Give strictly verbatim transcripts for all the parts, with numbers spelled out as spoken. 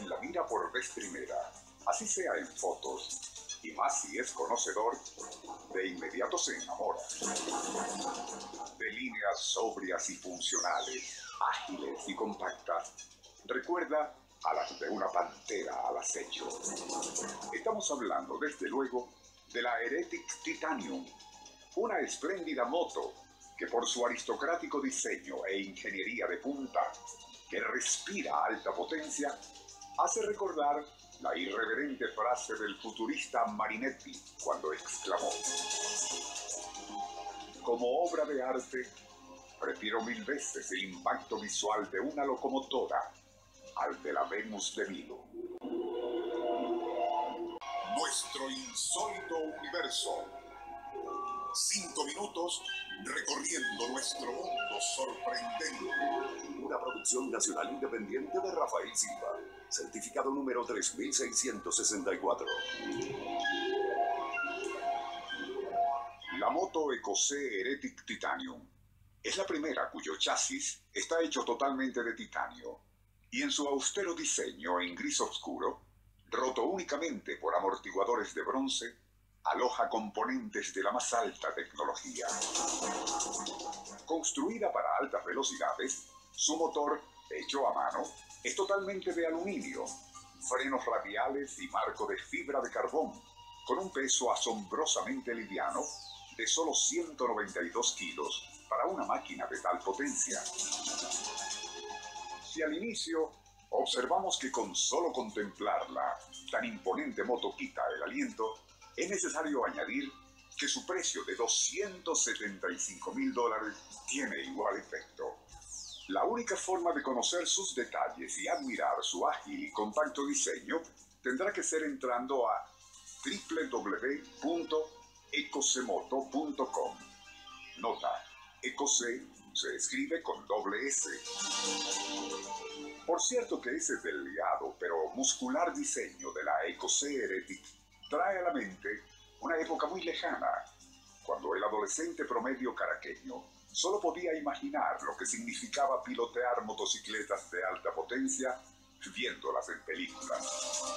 quien la mira por vez primera, así sea en fotos, y más si es conocedor, de inmediato se enamora. De líneas sobrias y funcionales, ágiles y compactas, recuerda a las de una pantera al acecho. Estamos hablando, desde luego, de la Heretic Titanium, una espléndida moto que por su aristocrático diseño e ingeniería de punta, que respira alta potencia, hace recordar la irreverente frase del futurista Marinetti cuando exclamó: como obra de arte, prefiero mil veces el impacto visual de una locomotora al de la Venus de Milo. Nuestro insólito universo. Cinco minutos recorriendo nuestro mundo sorprendente. Una producción nacional independiente de Rafael Silva. Certificado número tres mil seiscientos sesenta y cuatro. La moto Ecocé Heretic Titanium es la primera cuyo chasis está hecho totalmente de titanio y en su austero diseño en gris oscuro, roto únicamente por amortiguadores de bronce, aloja componentes de la más alta tecnología. Construida para altas velocidades, su motor, hecho a mano, es totalmente de aluminio, frenos radiales y marco de fibra de carbón, con un peso asombrosamente liviano de solo ciento noventa y dos kilos para una máquina de tal potencia. Si al inicio observamos que con solo contemplarla, tan imponente moto quita el aliento, es necesario añadir que su precio de doscientos setenta y cinco mil dólares tiene igual efecto. La única forma de conocer sus detalles y admirar su ágil y compacto diseño tendrá que ser entrando a w w w punto ecocemoto punto com. Nota: Ecocé se escribe con doble S. Por cierto que ese delgado pero muscular diseño de la Ecocé Heretic trae a la mente una época muy lejana, cuando el adolescente promedio caraqueño solo podía imaginar lo que significaba pilotear motocicletas de alta potencia viéndolas en películas.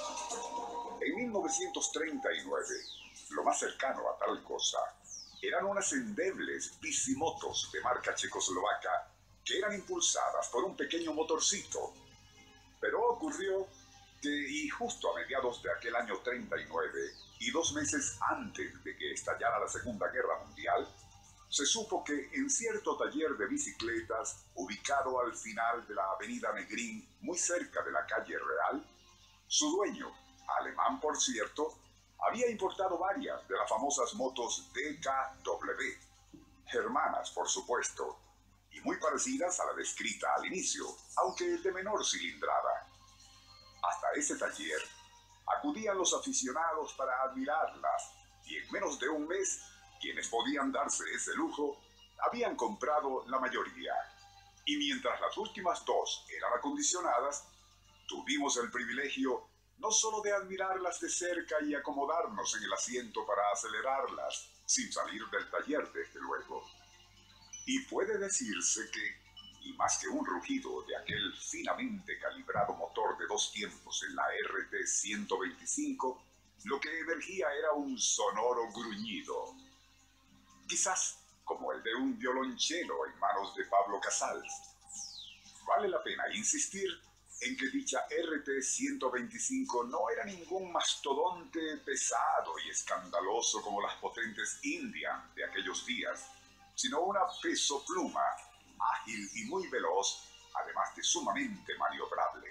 En mil novecientos treinta y nueve, lo más cercano a tal cosa eran unas endebles bicimotos de marca checoslovaca que eran impulsadas por un pequeño motorcito. Pero ocurrió que, y justo a mediados de aquel año treinta y nueve, y dos meses antes de que estallara la Segunda Guerra Mundial, se supo que en cierto taller de bicicletas, ubicado al final de la avenida Negrín, muy cerca de la calle Real, su dueño, alemán por cierto, había importado varias de las famosas motos D K W, germanas por supuesto, y muy parecidas a la descrita al inicio, aunque de menor cilindrada. Hasta ese taller acudían los aficionados para admirarlas, y en menos de un mes, quienes podían darse ese lujo, habían comprado la mayoría. Y mientras las últimas dos eran acondicionadas, tuvimos el privilegio no solo de admirarlas de cerca y acomodarnos en el asiento para acelerarlas, sin salir del taller desde luego. Y puede decirse que, y más que un rugido de aquel finamente calibrado motor de dos tiempos en la R T ciento veinticinco, lo que emergía era un sonoro gruñido, quizás como el de un violonchelo en manos de Pablo Casals. Vale la pena insistir en que dicha R T ciento veinticinco no era ningún mastodonte pesado y escandaloso como las potentes Indian de aquellos días, sino una peso pluma, ágil y muy veloz, además de sumamente maniobrable.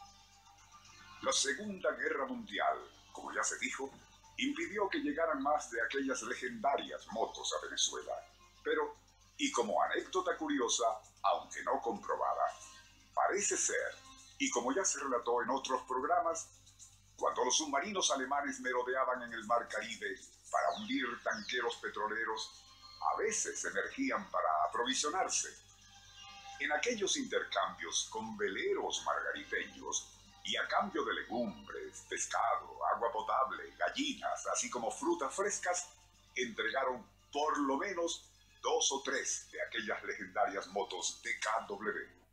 La Segunda Guerra Mundial, como ya se dijo, impidió que llegaran más de aquellas legendarias motos a Venezuela. Pero, y como anécdota curiosa, aunque no comprobada, parece ser, y como ya se relató en otros programas, cuando los submarinos alemanes merodeaban en el Mar Caribe para hundir tanqueros petroleros, a veces emergían para aprovisionarse. En aquellos intercambios con veleros margariteños, y a cambio de legumbres, pescado, agua potable, gallinas, así como frutas frescas, entregaron por lo menos dos o tres de aquellas legendarias motos D K W.